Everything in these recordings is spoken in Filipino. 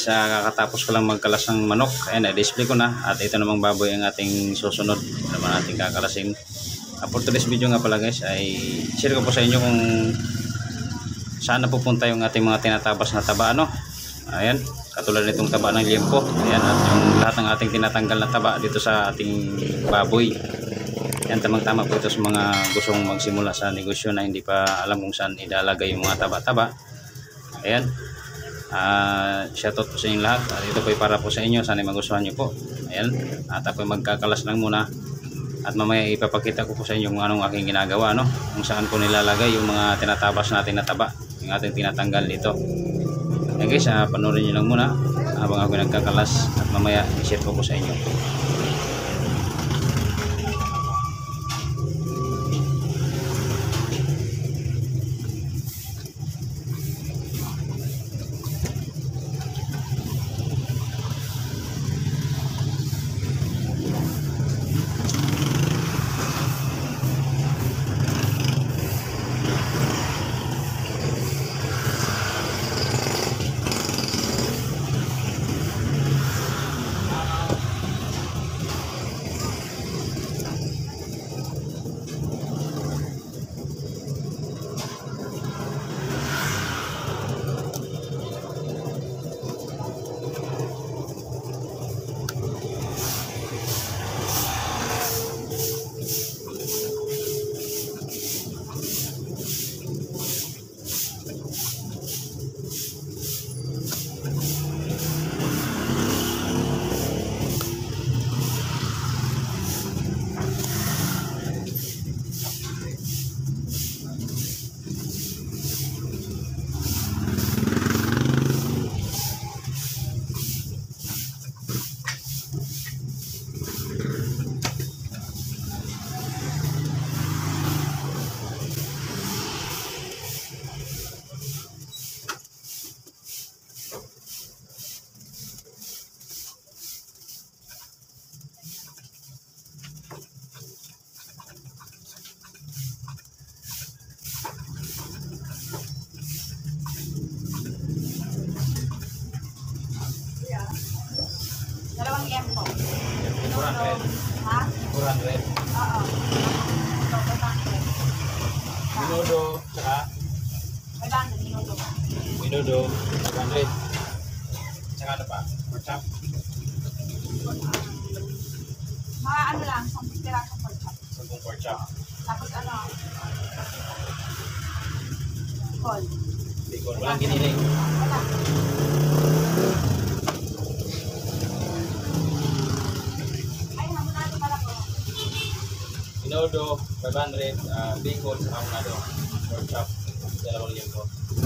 kakatapos ko lang magkalas ng manok. Ayan, na-display ko na. At ito namang baboy ang ating susunod naman ating kakalasin. For today's video nga pala guys, ay share ko po sa inyo kung saan napupunta yung ating mga tinatabas na taba, ano. Ayan, katulad nitong taba ng liempo. Ayan, at yung lahat ng ating tinatanggal na taba dito sa ating baboy. Ayan, tamang-tama po ito sa mga gustong magsimula sa negosyo na hindi pa alam kung saan ilalagay yung mga taba-taba. Ayan, shoutout po sa inyo lahat. At ito po ay para po sa inyo, sana magustuhan nyo po. Ayan, at ako magkakalas lang muna. At mamaya ipapakita ko po sa inyo kung anong aking ginagawa, no? Kung saan ko nilalagay yung mga tinatabas natin na taba, yung ating tinatanggal dito. Ayan guys, panoorin nyo lang muna habang ako nagkakalas at mamaya i-share ko po sa inyo. Dalawang liempo. 400. Ha? 400. Oo. Minudo, saka 500 minuto. minudo, 500. Saka ano pa? Pork chop. Mga ano lang, 10 pirasong pork chop. 10 pork chop. Tapos ano? Col. Bacon. Walang giniling. Wala. Ay, hamon natin pala ko. Minudo, 500. Bacon, saka unado. Pork chop. Dalawang liempo.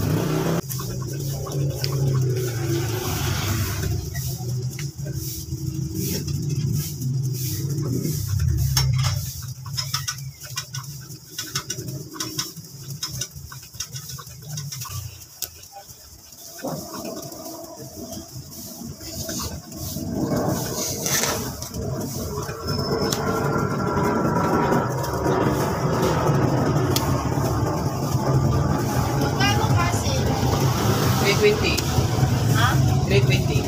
Magkano kasi? 320. Ha? 320.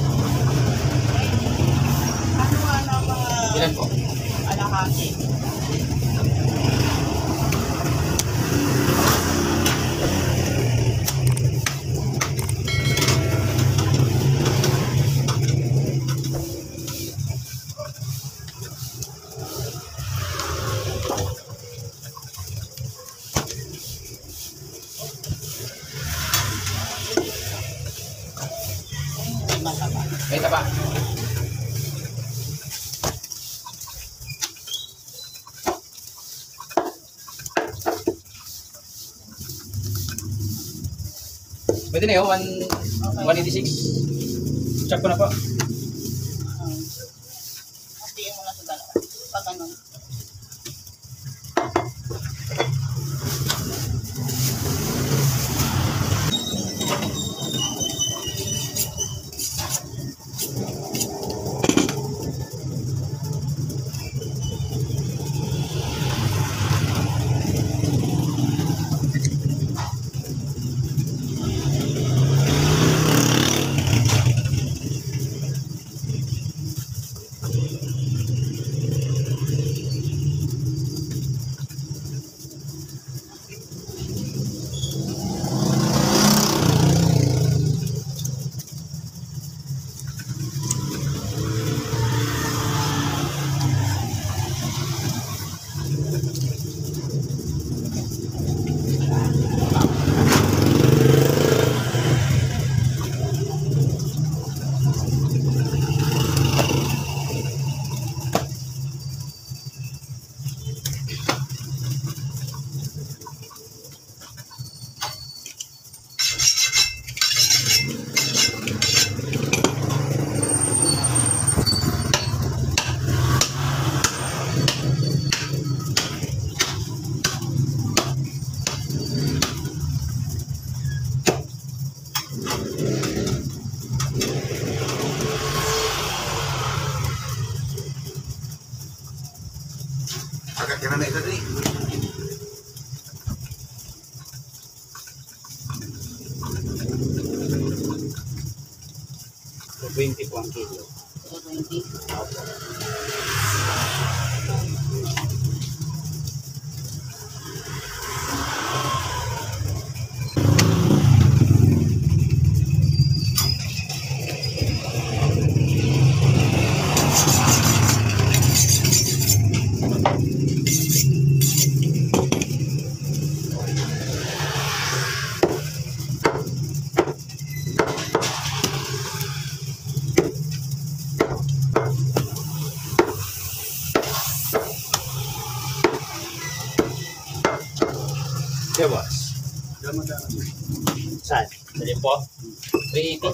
Ano mga Ilan po? alahati? May taba. Pwede na yun, 186. Check ko na po. Hatiin mo na sa dalawa. Pag ano? Marami ito rin. So, 20 po ang kilo. 20. Okay, boss. Saan? Dali po. 380.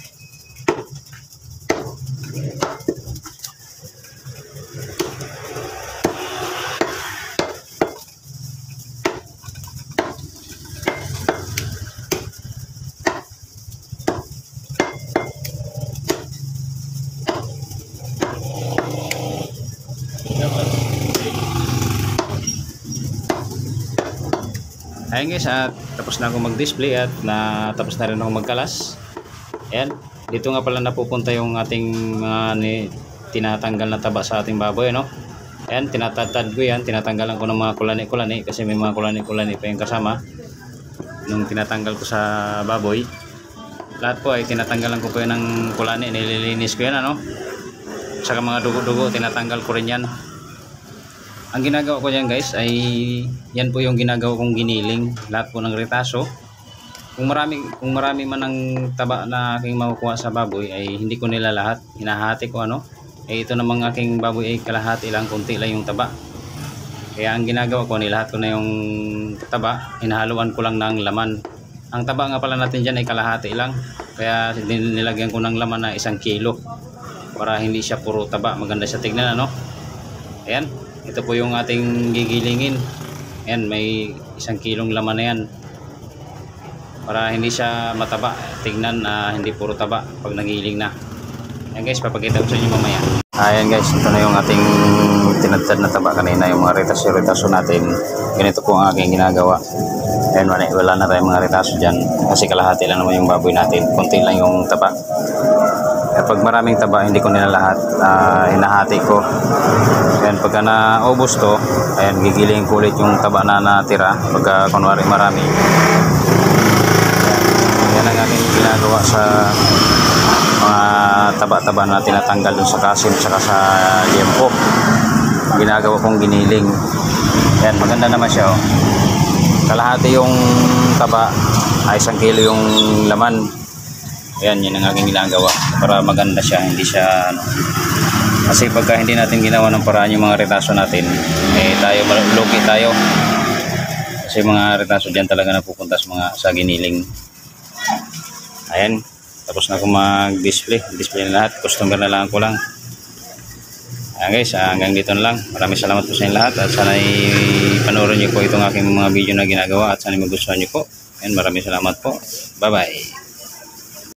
Ayan guys, at tapos na ako mag-display at tapos na rin ako magkalas. Ayan, dito nga pala napupunta yung ating tinatanggal na taba sa ating baboy, no? Ayan, tinatadtad ko yan, tinatanggalan ko ng mga kulani-kulani kasi may mga kulani-kulani pa yung kasama nung tinatanggal ko sa baboy. Lahat po ay tinatanggalan ko po yan ng kulani, nililinis ko yan, ano? Saka mga dugo-dugo, tinatanggal ko rin yan. Ang ginagawa ko dyan guys ay yan po yung ginagawa kong giniling, lahat po ng retaso. Kung marami man ang taba na aking makukuha sa baboy ay hindi ko nila lahat, hinahati ko ano. Ito namang aking baboy ay kalahati lang, kunti lang yung taba. Kaya ang ginagawa ko, nilahat ko na yung taba, hinahaluan ko lang ng laman. Ang taba nga pala natin dyan ay kalahati lang, kaya nilagyan ko ng laman na 1 kilo para hindi siya puro taba, maganda siya tignan, ano. Ayan, ito po yung ating gigilingin. Ayan, may 1 kilong laman na yan para hindi siya mataba, tignan na hindi puro taba pag nagiling na. Ayan guys, papakita ko sa inyo mamaya. Ayan guys, ito na yung ating tinadtad na taba kanina, yung mga retaso natin. Ganito po ang aking ginagawa. Ayan, wala na tayong mga retaso dyan kasi kalahati lang naman yung baboy natin, konti lang yung taba. Pag maraming taba, hindi ko nila lahat, hinahati ko. Ayan, pagka naubos to, ayan, gigiling ko ulit yung taba na natira pagka kunwari marami. Ayan ang aking ginagawa sa mga taba-taba na tinatanggal dun sa kasim saka sa liempo. Ginagawa kong giniling. Ayan, maganda naman siya, oh. Kalahati yung taba ay 1 kilo yung laman. Ayan, yun ang aking ginagawa para maganda siya, hindi siya ano. Kasi pagka hindi natin ginawa ng paraan yung mga retaso natin, tayo malugi tayo. Kasi mga retaso dyan talaga napupunta sa giniling. Ayan, tapos na ako mag-display na lahat, customer na lang ko lang. Ayan guys, hanggang dito na lang. Maraming salamat po sa inyo lahat at sana panoorin nyo po itong aking mga video na ginagawa at sana magustuhan nyo po. Ayan, maraming salamat po. Bye bye.